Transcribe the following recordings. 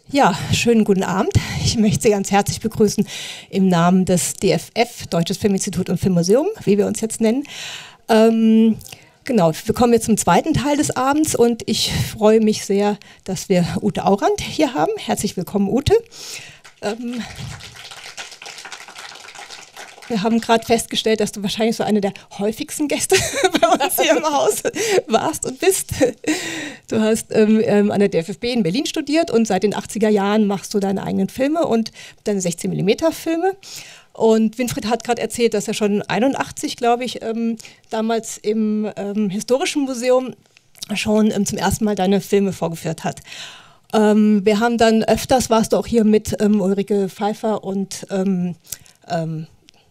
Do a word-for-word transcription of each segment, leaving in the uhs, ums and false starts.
Ja, schönen guten Abend. Ich möchte Sie ganz herzlich begrüßen im Namen des D F F, Deutsches Filminstitut und Filmmuseum, wie wir uns jetzt nennen. Ähm, genau, wir kommen jetzt zum zweiten Teil des Abends und ich freue mich sehr, dass wir Ute Aurand hier haben. Herzlich willkommen, Ute. Ähm, Wir haben gerade festgestellt, dass du wahrscheinlich so eine der häufigsten Gäste bei uns hier im Haus warst und bist. Du hast ähm, an der D F F B in Berlin studiert und seit den achtziger Jahren machst du deine eigenen Filme und deine sechzehn Millimeter Filme. Und Winfried hat gerade erzählt, dass er schon einundachtzig, glaube ich, ähm, damals im ähm, Historischen Museum schon ähm, zum ersten Mal deine Filme vorgeführt hat. Ähm, wir haben dann öfters, warst du auch hier mit ähm, Ulrike Pfeiffer und ähm, ähm,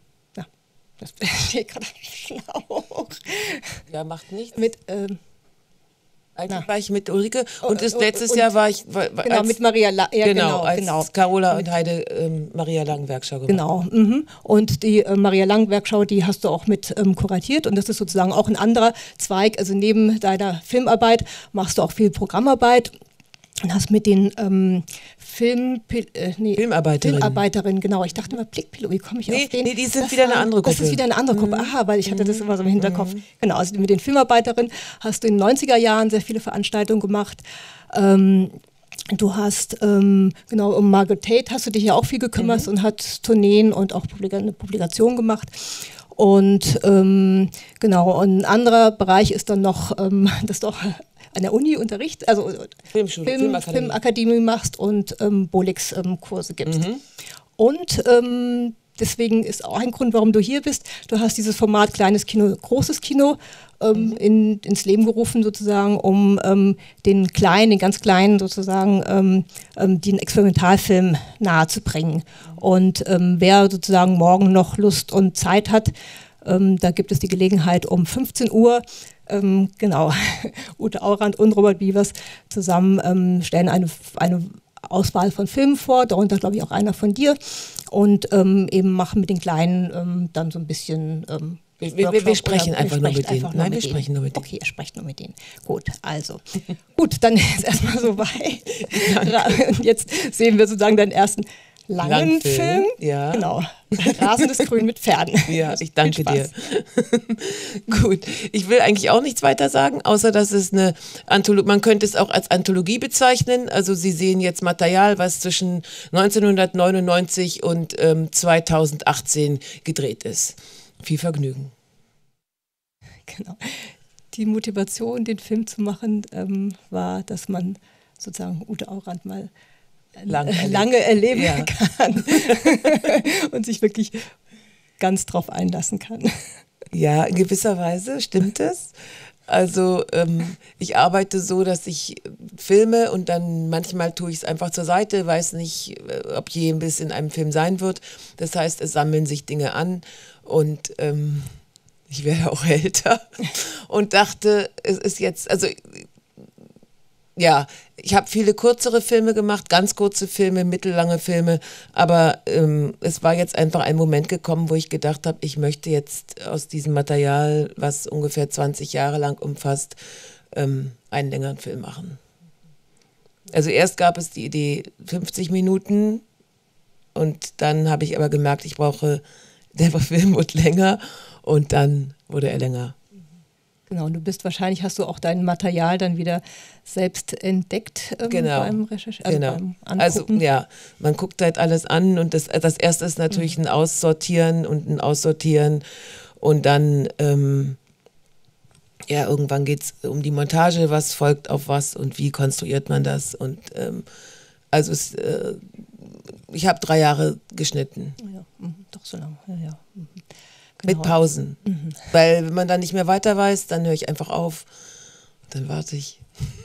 das steht gerade am Schlauch. Ja, macht nichts. Mit, ähm, Eigentlich war ich mit Ulrike und das und, letztes und, Jahr war ich war, genau, als, mit Maria La ja, genau, genau, als genau. Carola und Heide ähm, Maria Lang-Werkschau gemacht. Genau. Mhm. Und die äh, Maria Lang-Werkschau, die hast du auch mit ähm, kuratiert und das ist sozusagen auch ein anderer Zweig. Also neben deiner Filmarbeit machst du auch viel Programmarbeit. Und hast mit den ähm, Film, äh, nee, Filmarbeiterinnen. Filmarbeiterinnen, genau. Ich dachte immer, Blickpilot, wie komme ich nee, auf den? Nee, die sind das wieder war, eine andere Gruppe. Das ist wieder eine andere Gruppe, mhm. aha, weil ich hatte das immer so im Hinterkopf. Mhm. Genau, also mit den Filmarbeiterinnen hast du in den neunziger Jahren sehr viele Veranstaltungen gemacht. Ähm, Du hast, ähm, genau, um Margaret Tate hast du dich ja auch viel gekümmert mhm. und hast Tourneen und auch Publika eine Publikation gemacht. Und ähm, genau, und ein anderer Bereich ist dann noch, ähm, dass du auch an der Uni Unterricht, also Filmschule, Film, Filmakademie. Filmakademie machst und ähm, Bolex-Kurse ähm, gibst. Mhm. Und ähm, deswegen ist auch ein Grund, warum du hier bist. Du hast dieses Format kleines Kino, großes Kino ähm, mhm. in, ins Leben gerufen sozusagen, um ähm, den kleinen, den ganz kleinen sozusagen, ähm, ähm, den Experimentalfilm nahezubringen. Mhm. Und ähm, wer sozusagen morgen noch Lust und Zeit hat, ähm, da gibt es die Gelegenheit um fünfzehn Uhr. Ähm, genau, Ute Aurand und Robert Bievers zusammen ähm, stellen eine, eine Auswahl von Filmen vor, darunter glaube ich auch einer von dir und ähm, eben machen mit den Kleinen ähm, dann so ein bisschen ähm, wir, wir, wir sprechen einfach nur mit denen. Nein, wir denen. sprechen nur mit denen. Okay, ihr sprecht nur mit denen. Gut, also. Gut, dann ist erstmal so weit. Und jetzt sehen wir sozusagen deinen ersten langen Langfilm, Film. Ja. Genau. Rasendes Grün mit Pferden. Ja, ich danke dir. Gut, ich will eigentlich auch nichts weiter sagen, außer dass es eine Anthologie, man könnte es auch als Anthologie bezeichnen. Also Sie sehen jetzt Material, was zwischen neunzehnhundertneunundneunzig und ähm, zweitausendachtzehn gedreht ist. Viel Vergnügen. Genau. Die Motivation, den Film zu machen, ähm, war, dass man sozusagen Ute Aurand mal Lang äh, lange erleben ja. kann und sich wirklich ganz drauf einlassen kann. Ja, in gewisser Weise stimmt es. Also ähm, ich arbeite so, dass ich filme und dann manchmal tue ich es einfach zur Seite, weiß nicht, ob je ein bisschen in einem Film sein wird. Das heißt, es sammeln sich Dinge an und ähm, ich werde auch älter und dachte, es ist jetzt, also ja, ich habe viele kürzere Filme gemacht, ganz kurze Filme, mittellange Filme, aber ähm, es war jetzt einfach ein Moment gekommen, wo ich gedacht habe, ich möchte jetzt aus diesem Material, was ungefähr zwanzig Jahre lang umfasst, ähm, einen längeren Film machen. Also erst gab es die Idee fünfzig Minuten und dann habe ich aber gemerkt, ich brauche, der Film wird länger und dann wurde er länger. Genau, und du bist wahrscheinlich, hast du auch dein Material dann wieder selbst entdeckt ähm, genau. beim Recherchieren, also genau. beim Also ja, man guckt halt alles an und das, das erste ist natürlich mhm. ein Aussortieren und ein Aussortieren und dann ähm, ja, irgendwann geht es um die Montage, was folgt auf was und wie konstruiert man das und ähm, also es, äh, ich habe drei Jahre geschnitten. Ja, mh, doch so lange, ja, ja. Mhm. Genau. Mit Pausen. Mhm. Weil wenn man dann nicht mehr weiter weiß, dann höre ich einfach auf. Dann warte ich.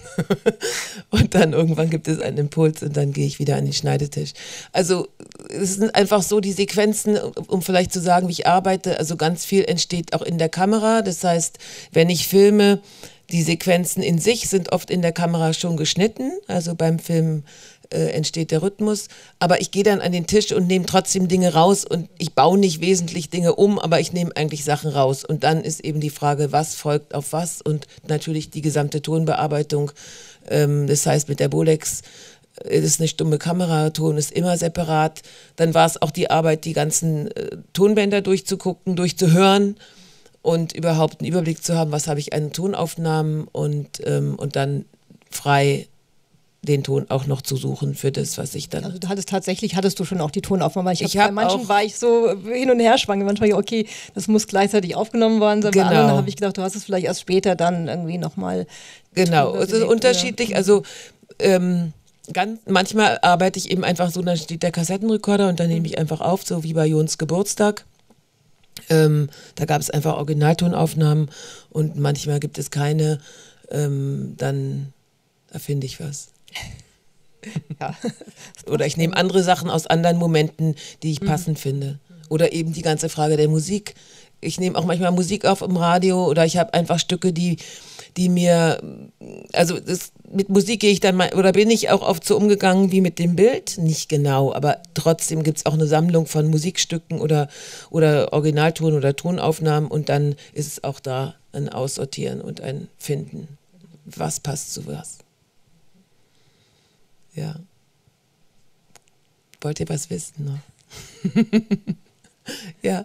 Und dann irgendwann gibt es einen Impuls und dann gehe ich wieder an den Schneidetisch. Also es sind einfach so die Sequenzen, um vielleicht zu sagen, wie ich arbeite. Also ganz viel entsteht auch in der Kamera. Das heißt, wenn ich filme, die Sequenzen in sich sind oft in der Kamera schon geschnitten. Also beim Film äh, entsteht der Rhythmus. Aber ich gehe dann an den Tisch und nehme trotzdem Dinge raus und ich baue nicht wesentlich Dinge um, aber ich nehme eigentlich Sachen raus. Und dann ist eben die Frage, was folgt auf was und natürlich die gesamte Tonbearbeitung. Ähm, das heißt mit der Bolex es ist eine stumme Kamera, Ton ist immer separat. Dann war es auch die Arbeit, die ganzen äh, Tonbänder durchzugucken, durchzuhören und überhaupt einen Überblick zu haben, was habe ich an Tonaufnahmen und, ähm, und dann frei den Ton auch noch zu suchen für das, was ich dann... Also du hattest tatsächlich, hattest du schon auch die Tonaufnahme. Ich, ich hab, hab bei manchen auch, war ich so hin und her schwanger. Manchmal, okay, das muss gleichzeitig aufgenommen worden sein. Genau. Bei anderen habe ich gedacht, du hast es vielleicht erst später dann irgendwie nochmal... Genau, es ist unterschiedlich. Oder? Also ähm, ganz, manchmal arbeite ich eben einfach so, dann steht der Kassettenrekorder und dann nehme ich einfach auf, so wie bei Jons Geburtstag. Ähm, da gab es einfach Originaltonaufnahmen und manchmal gibt es keine. Ähm, dann erfinde ich was. Ja. Oder ich nehme andere Sachen aus anderen Momenten, die ich passend mhm. finde. Oder eben die ganze Frage der Musik. Ich nehme auch manchmal Musik auf im Radio oder ich habe einfach Stücke, die, die mir, also das, mit Musik gehe ich dann mal, oder bin ich auch oft so umgegangen wie mit dem Bild? Nicht genau, aber trotzdem gibt es auch eine Sammlung von Musikstücken oder, oder Originalton oder Tonaufnahmen und dann ist es auch da ein Aussortieren und ein Finden. Was passt zu was? Ja. Wollt ihr was wissen noch? Ja.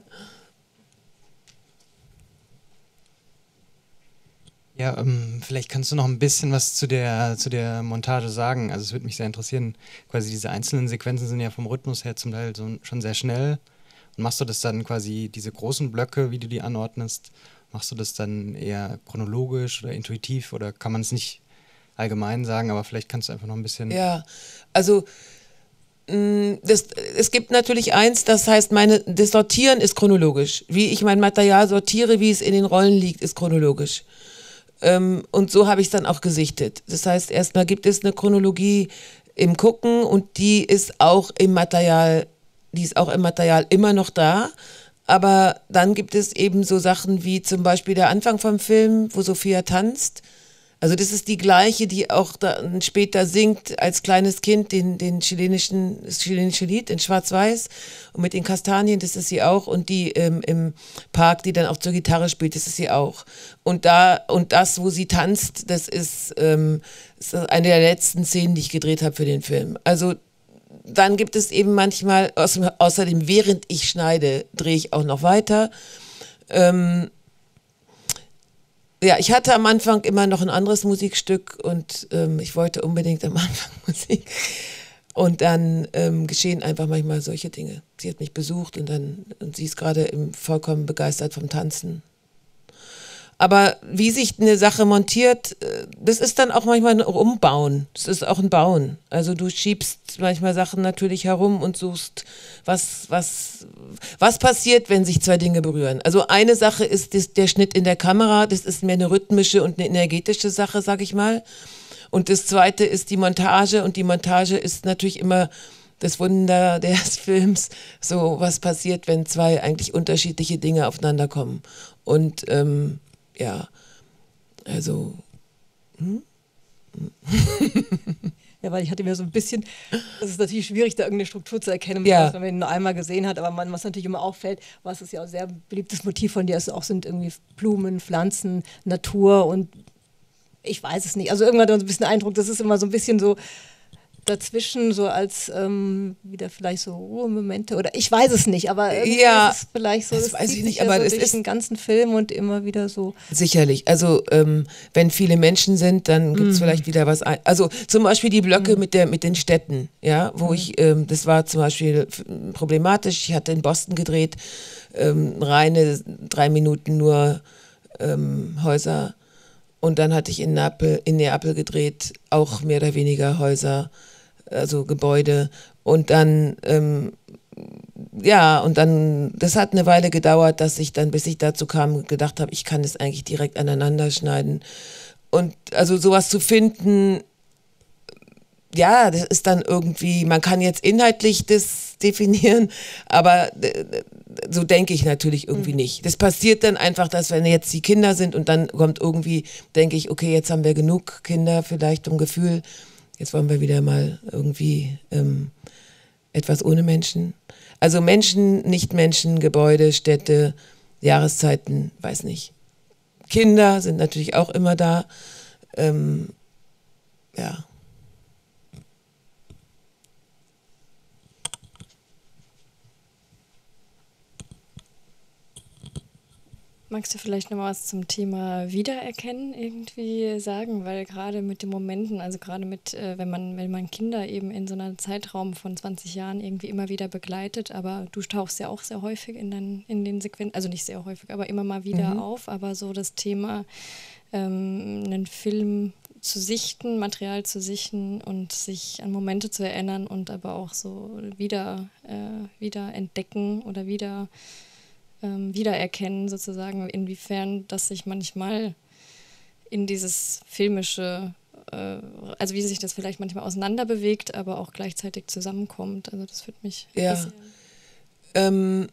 Ja, ähm, vielleicht kannst du noch ein bisschen was zu der, zu der Montage sagen. Also es würde mich sehr interessieren. Quasi diese einzelnen Sequenzen sind ja vom Rhythmus her zum Teil so, schon sehr schnell. Und machst du das dann quasi, diese großen Blöcke, wie du die anordnest, machst du das dann eher chronologisch oder intuitiv oder kann man es nicht allgemein sagen, aber vielleicht kannst du einfach noch ein bisschen... Ja, also mh, das, es gibt natürlich eins, das heißt, meine, das Sortieren ist chronologisch. Wie ich mein Material sortiere, wie es in den Rollen liegt, ist chronologisch. Ähm, und so habe ich es dann auch gesichtet. Das heißt, erstmal gibt es eine Chronologie im Gucken und die ist auch im Material, die ist auch im Material immer noch da. Aber dann gibt es eben so Sachen wie zum Beispiel der Anfang vom Film, wo Sophia tanzt. Also das ist die gleiche, die auch dann später singt als kleines Kind den, den chilenischen, das chilenische Lied in Schwarz-Weiß und mit den Kastanien, das ist sie auch und die ähm, im Park, die dann auch zur Gitarre spielt, das ist sie auch. Und da und das, wo sie tanzt, das ist, ähm, ist eine der letzten Szenen, die ich gedreht habe für den Film. Also dann gibt es eben manchmal, außerdem während ich schneide, drehe ich auch noch weiter. Ähm, Ja, ich hatte am Anfang immer noch ein anderes Musikstück und ähm, ich wollte unbedingt am Anfang Musik. Und dann ähm, geschehen einfach manchmal solche Dinge. Sie hat mich besucht und dann und sie ist gerade vollkommen begeistert vom Tanzen. Aber wie sich eine Sache montiert, das ist dann auch manchmal ein Umbauen. Das ist auch ein Bauen. Also du schiebst manchmal Sachen natürlich herum und suchst, was, was, was passiert, wenn sich zwei Dinge berühren. Also eine Sache ist das, der Schnitt in der Kamera, das ist mehr eine rhythmische und eine energetische Sache, sag ich mal. Und das zweite ist die Montage und die Montage ist natürlich immer das Wunder des Films, so was passiert, wenn zwei eigentlich unterschiedliche Dinge aufeinander kommen. Und ähm, ja, also. Hm? Ja, weil ich hatte mir so ein bisschen, das ist natürlich schwierig, da irgendeine Struktur zu erkennen, ja. wenn man ihn nur einmal gesehen hat, aber man, was natürlich immer auffällt, was ist ja auch sehr beliebtes Motiv von dir, ist auch sind irgendwie Blumen, Pflanzen, Natur und ich weiß es nicht. Also irgendwann hat man so ein bisschen Eindruck, das ist immer so ein bisschen so dazwischen, so als ähm, wieder vielleicht so Ruhemomente oder ich weiß es nicht, aber irgendwie ja, ist es vielleicht so, das, das weiß zieht ich nicht, sich aber ja so es durch ist den ganzen Film und immer wieder so. Sicherlich, also ähm, wenn viele Menschen sind, dann gibt es mm. vielleicht wieder was ein. Also zum Beispiel die Blöcke mm. mit, der, mit den Städten, ja, wo mm. ich, ähm, das war zum Beispiel problematisch, ich hatte in Boston gedreht, ähm, reine drei Minuten nur ähm, Häuser und dann hatte ich in Neapel, in Neapel gedreht, auch mehr oder weniger Häuser, also Gebäude und dann, ähm, ja, und dann, das hat eine Weile gedauert, dass ich dann, bis ich dazu kam, gedacht habe, ich kann das eigentlich direkt aneinander schneiden und also sowas zu finden, ja, das ist dann irgendwie, man kann jetzt inhaltlich das definieren, aber so denke ich natürlich irgendwie mhm. nicht. Das passiert dann einfach, dass wenn jetzt die Kinder sind und dann kommt irgendwie, denke ich, okay, jetzt haben wir genug Kinder vielleicht um Gefühl, jetzt wollen wir wieder mal irgendwie ähm, etwas ohne Menschen. Also Menschen, Nicht-Menschen, Gebäude, Städte, Jahreszeiten, weiß nicht. Kinder sind natürlich auch immer da. Ähm, ja. Magst du vielleicht noch mal was zum Thema Wiedererkennen irgendwie sagen? Weil gerade mit den Momenten, also gerade mit, äh, wenn man, wenn man Kinder eben in so einem Zeitraum von zwanzig Jahren irgendwie immer wieder begleitet, aber du tauchst ja auch sehr häufig in, den, in den Sequenzen, also nicht sehr häufig, aber immer mal wieder mhm. auf, aber so das Thema, ähm, einen Film zu sichten, Material zu sichten und sich an Momente zu erinnern und aber auch so wieder, äh, wieder entdecken oder wieder ähm, wiedererkennen sozusagen, inwiefern das sich manchmal in dieses filmische, äh, also wie sich das vielleicht manchmal auseinander bewegt, aber auch gleichzeitig zusammenkommt. Also das würde mich ja. Ähm,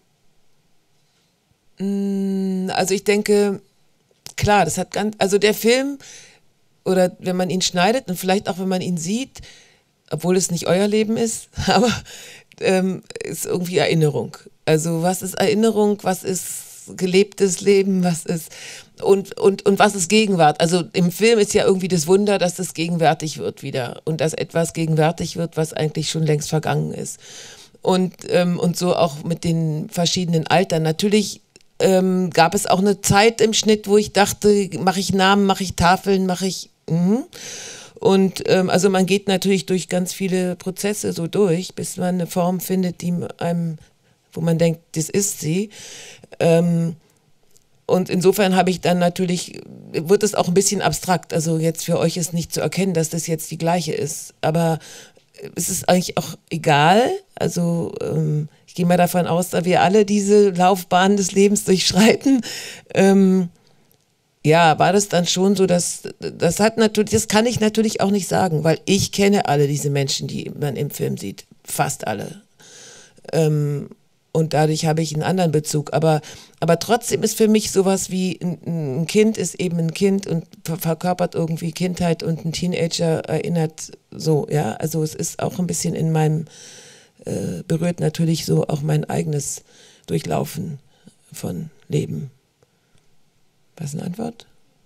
mh, also ich denke, klar, das hat ganz, also der Film, oder wenn man ihn schneidet und vielleicht auch wenn man ihn sieht, obwohl es nicht euer Leben ist, aber ähm, ist irgendwie Erinnerung. Also was ist Erinnerung, was ist gelebtes Leben, was ist und, und, und was ist Gegenwart? Also im Film ist ja irgendwie das Wunder, dass es gegenwärtig wird wieder und dass etwas gegenwärtig wird, was eigentlich schon längst vergangen ist. Und, ähm, und so auch mit den verschiedenen Altern. Natürlich ähm, gab es auch eine Zeit im Schnitt, wo ich dachte, mache ich Namen, mache ich Tafeln, mache ich... Mh. Und ähm, also man geht natürlich durch ganz viele Prozesse so durch, bis man eine Form findet, die einem, wo man denkt, das ist sie. Ähm, und insofern habe ich dann natürlich, wird es auch ein bisschen abstrakt. Also jetzt für euch ist nicht zu erkennen, dass das jetzt die gleiche ist. Aber es ist eigentlich auch egal. Also ähm, ich gehe mal davon aus, dass wir alle diese Laufbahn des Lebens durchschreiten. Ähm, Ja, war das dann schon so, dass das hat natürlich, das kann ich natürlich auch nicht sagen, weil ich kenne alle diese Menschen, die man im Film sieht, fast alle. Ähm, und dadurch habe ich einen anderen Bezug. Aber, aber trotzdem ist für mich sowas wie ein, ein Kind ist eben ein Kind und verkörpert irgendwie Kindheit und ein Teenager erinnert so, ja. Also es ist auch ein bisschen in meinem, äh, berührt natürlich so auch mein eigenes Durchlaufen von Leben. Was ist eine Antwort?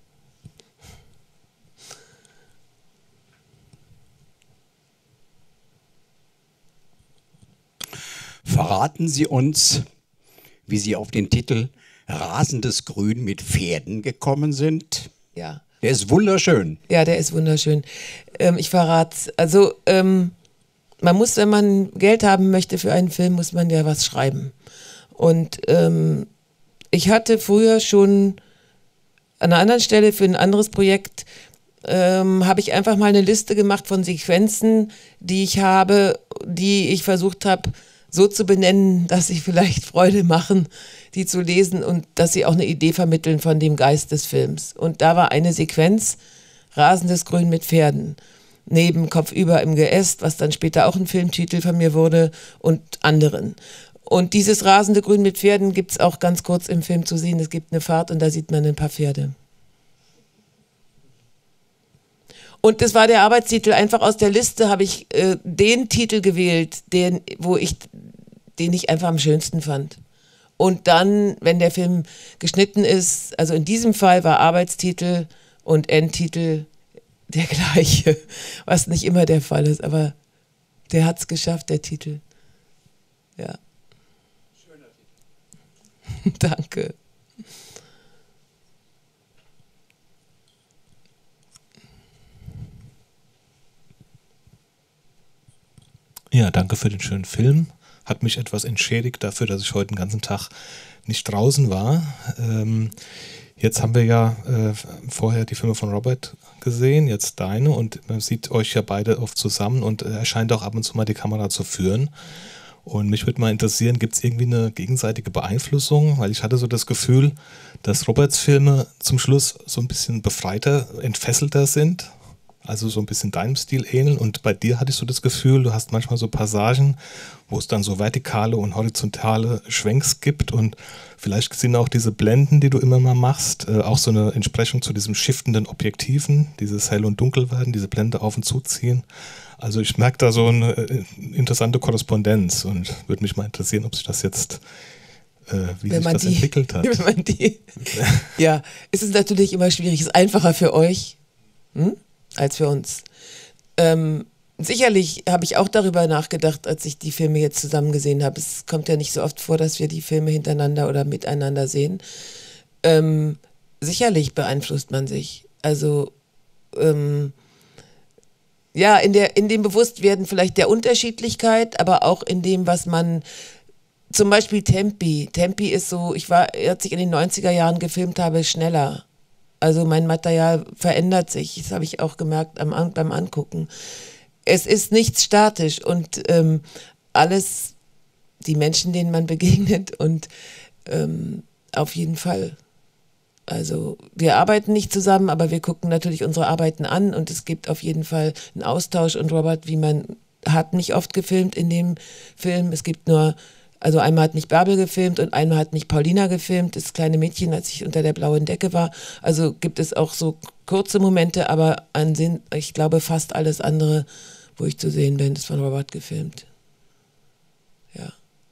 Verraten Sie uns, wie Sie auf den Titel Rasendes Grün mit Pferden gekommen sind? Ja. Der ist wunderschön. Ja, der ist wunderschön. Ähm, ich verrate, also ähm, man muss, wenn man Geld haben möchte für einen Film, muss man ja was schreiben. Und ähm, ich hatte früher schon an einer anderen Stelle für ein anderes Projekt ähm, habe ich einfach mal eine Liste gemacht von Sequenzen, die ich habe, die ich versucht habe so zu benennen, dass sie vielleicht Freude machen, die zu lesen und dass sie auch eine Idee vermitteln von dem Geist des Films. Und da war eine Sequenz, Rasendes Grün mit Pferden, neben Kopfüber im Geäst, was dann später auch ein Filmtitel von mir wurde, und anderen. Und dieses rasende Grün mit Pferden gibt es auch ganz kurz im Film zu sehen. Es gibt eine Fahrt und da sieht man ein paar Pferde. Und das war der Arbeitstitel. Einfach aus der Liste habe ich äh, den Titel gewählt, den, wo ich, den ich einfach am schönsten fand. Und dann, wenn der Film geschnitten ist, also in diesem Fall war Arbeitstitel und Endtitel der gleiche, was nicht immer der Fall ist, aber der hat es geschafft, der Titel. Ja. Danke. Ja, danke für den schönen Film. Hat mich etwas entschädigt dafür, dass ich heute den ganzen Tag nicht draußen war. Ähm, jetzt haben wir ja äh, vorher die Filme von Robert gesehen, jetzt deine, und man sieht euch ja beide oft zusammen und er scheint auch ab und zu mal die Kamera zu führen. Und mich würde mal interessieren, gibt es irgendwie eine gegenseitige Beeinflussung? Weil ich hatte so das Gefühl, dass Roberts Filme zum Schluss so ein bisschen befreiter, entfesselter sind. Also so ein bisschen deinem Stil ähneln. Und bei dir hatte ich so das Gefühl, du hast manchmal so Passagen, wo es dann so vertikale und horizontale Schwenks gibt. Und vielleicht sind auch diese Blenden, die du immer mal machst, äh, auch so eine Entsprechung zu diesem shiftenden Objektiven, dieses Hell- und Dunkelwerden, diese Blende auf und zuziehen. Also ich merke da so eine äh, interessante Korrespondenz und würde mich mal interessieren, ob sich das jetzt, äh, wie wenn sich man das die, entwickelt hat. Wenn man die, ja, es ist natürlich immer schwierig. Es ist einfacher für euch hm, als für uns. Ähm, sicherlich habe ich auch darüber nachgedacht, als ich die Filme jetzt zusammen gesehen habe. Es kommt ja nicht so oft vor, dass wir die Filme hintereinander oder miteinander sehen. Ähm, sicherlich beeinflusst man sich. Also ähm, ja, in, der, in dem Bewusstwerden vielleicht der Unterschiedlichkeit, aber auch in dem, was man, zum Beispiel Tempi. Tempi ist so, ich war, als ich in den neunziger Jahren gefilmt habe, schneller. Also mein Material verändert sich, das habe ich auch gemerkt am, beim Angucken. Es ist nichts statisch und ähm, alles, die Menschen, denen man begegnet und ähm, auf jeden Fall. Also wir arbeiten nicht zusammen, aber wir gucken natürlich unsere Arbeiten an und es gibt auf jeden Fall einen Austausch. Und Robert Wiemann hat nicht oft gefilmt in dem Film. Es gibt nur, also einmal hat mich Bärbel gefilmt und einmal hat mich Paulina gefilmt, das kleine Mädchen, als ich unter der blauen Decke war. Also gibt es auch so kurze Momente, aber an Sinn, ich glaube fast alles andere, wo ich zu sehen bin, ist von Robert gefilmt. Ja.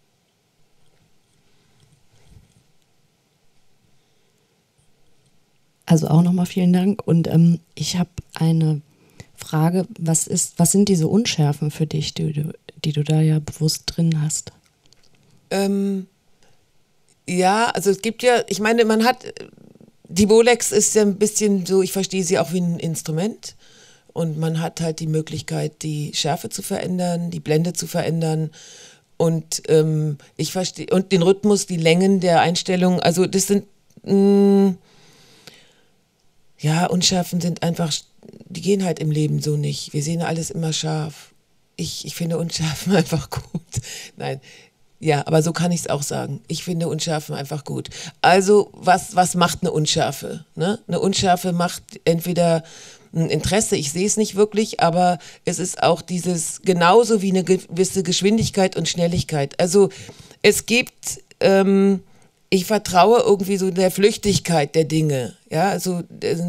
Also auch nochmal vielen Dank. Und ähm, ich habe eine Frage, was ist, was sind diese Unschärfen für dich, die du, die du da ja bewusst drin hast? Ähm, ja, also es gibt ja, ich meine, man hat, die Bolex ist ja ein bisschen so, ich verstehe sie auch wie ein Instrument und man hat halt die Möglichkeit, die Schärfe zu verändern, die Blende zu verändern und ähm, ich verstehe, und den Rhythmus, die Längen der Einstellungen, also das sind, mh, ja, Unschärfen sind einfach, die gehen halt im Leben so nicht. Wir sehen alles immer scharf. Ich, ich finde Unschärfen einfach gut. Nein, ja, aber so kann ich es auch sagen. Ich finde Unschärfen einfach gut. Also, was, was macht eine Unschärfe? Ne? Eine Unschärfe macht entweder ein Interesse, ich sehe es nicht wirklich, aber es ist auch dieses, genauso wie eine gewisse Geschwindigkeit und Schnelligkeit. Also, es gibt... Ähm, ich vertraue irgendwie so der Flüchtigkeit der Dinge, ja, also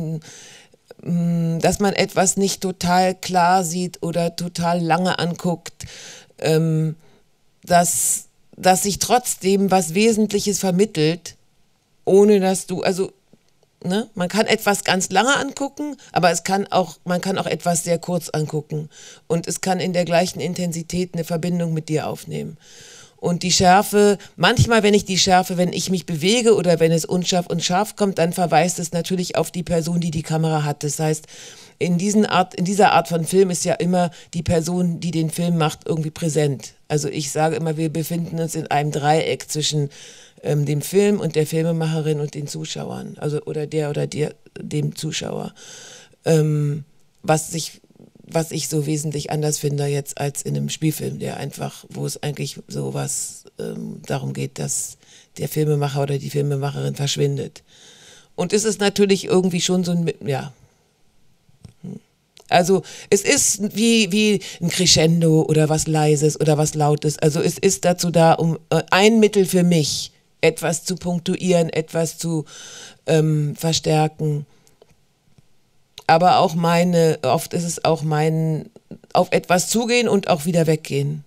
dass man etwas nicht total klar sieht oder total lange anguckt, ähm, dass, dass sich trotzdem was Wesentliches vermittelt, ohne dass du, also ne, man kann etwas ganz lange angucken, aber es kann auch, man kann auch etwas sehr kurz angucken und es kann in der gleichen Intensität eine Verbindung mit dir aufnehmen. Und die Schärfe, manchmal, wenn ich die Schärfe, wenn ich mich bewege oder wenn es unscharf und scharf kommt, dann verweist es natürlich auf die Person, die die Kamera hat. Das heißt, in, diesen Art, in dieser Art von Film ist ja immer die Person, die den Film macht, irgendwie präsent. Also ich sage immer, wir befinden uns in einem Dreieck zwischen ähm, dem Film und der Filmemacherin und den Zuschauern. Also oder der oder der, dem Zuschauer. Ähm, was sich... was ich so wesentlich anders finde jetzt als in einem Spielfilm, der einfach, wo es eigentlich so was ähm, darum geht, dass der Filmemacher oder die Filmemacherin verschwindet. Und es ist natürlich irgendwie schon so ein, ja, also es ist wie, wie ein Crescendo oder was Leises oder was Lautes, also es ist dazu da, um äh, ein Mittel für mich, etwas zu punktuieren, etwas zu ähm, verstärken. Aber auch meine, oft ist es auch mein, auf etwas zugehen und auch wieder weggehen.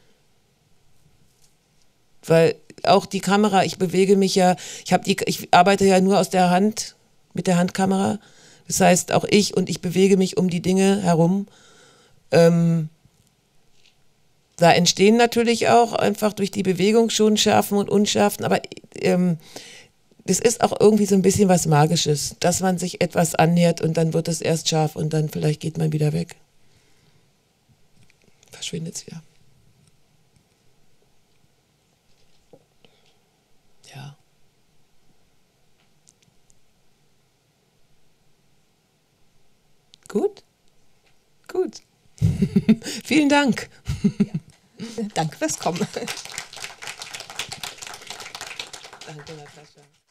Weil auch die Kamera, ich bewege mich ja, ich habe die, ich arbeite ja nur aus der Hand, mit der Handkamera. Das heißt, auch ich und ich bewege mich um die Dinge herum. Ähm, da entstehen natürlich auch einfach durch die Bewegung schon Schärfen und Unschärfen, aber ähm, das ist auch irgendwie so ein bisschen was Magisches, dass man sich etwas annähert und dann wird es erst scharf und dann vielleicht geht man wieder weg. Verschwindet es wieder. Ja. Gut? Gut. Vielen Dank. Danke fürs Kommen. Danke, Natascha.